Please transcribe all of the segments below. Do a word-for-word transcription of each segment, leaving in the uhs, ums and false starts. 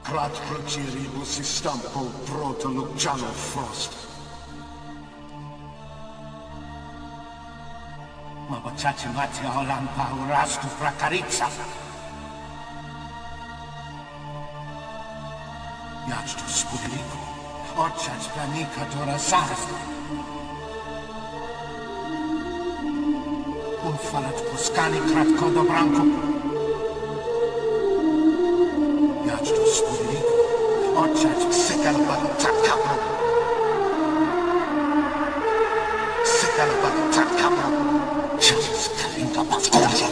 Crat prociribus istampo proto Luciano Frost. Ma bocciaci mati a lampa urastu fracarizza. Jactu spudelico, orciac planica dora sast. Un falat poscani crat codo branco. Jactu spudelico, orciac secalbato capro. Secalbato capro. Chas calinga pascosa.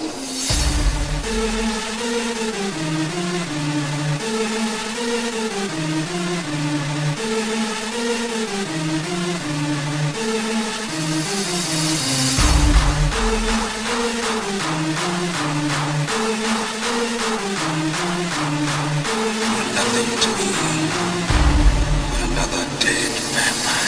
Nothing to me, another dead vampire.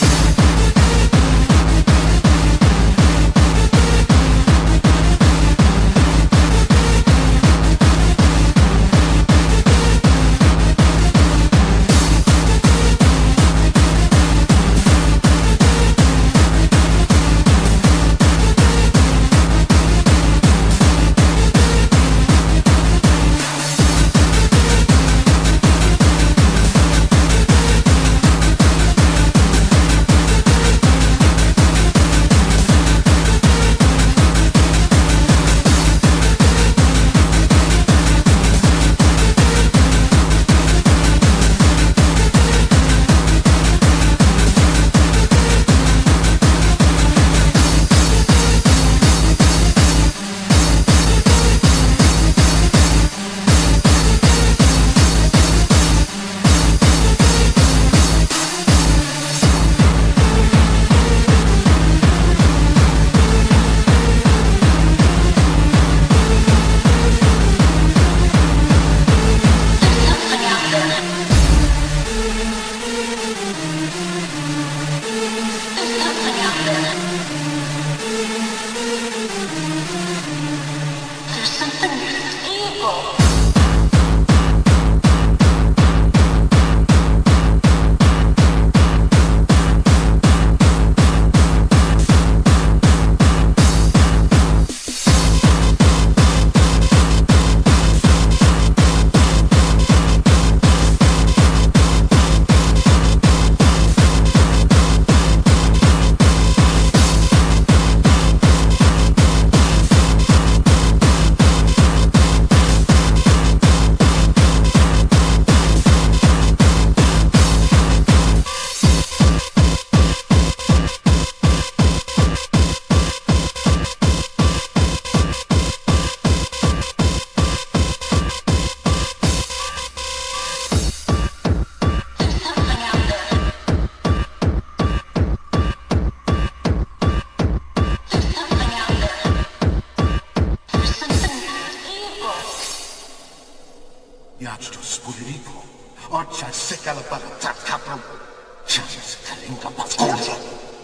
Jactu spudelico, orcia secalbato capro, chas calinga pascosa.